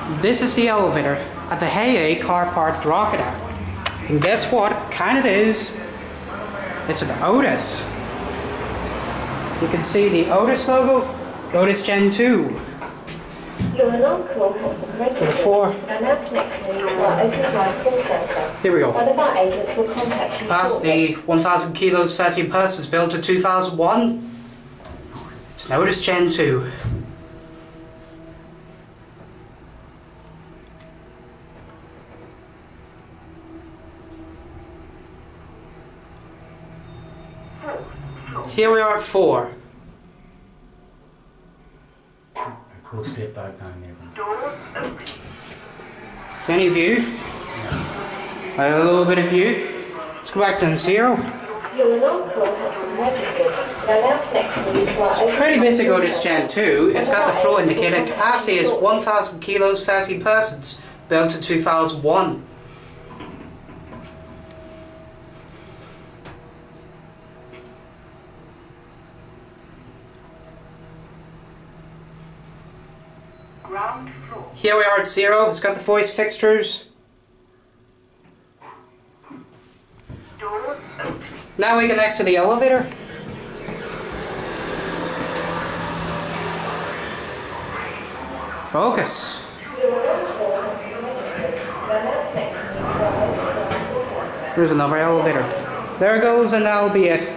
This is the elevator at the Hay Car Park Drogheda. And guess what kind it is? It's an Otis. You can see the Otis logo, Otis Gen 2. Number 4. Here we go. Past the 1,000 kilos 13 persons built in 2001. It's an Otis Gen 2. Here we are at 4. Go straight back down there. Any view? A little bit of view. Let's go back to 0. It's pretty basic Otis Gen 2. It's got the flow indicator. Capacity is 1,000 kilos, 13 persons. Built in 2001. Here we are at 0. It's got the voice fixtures. Now we can exit the elevator. Focus. There's another elevator. There it goes, and that'll be it.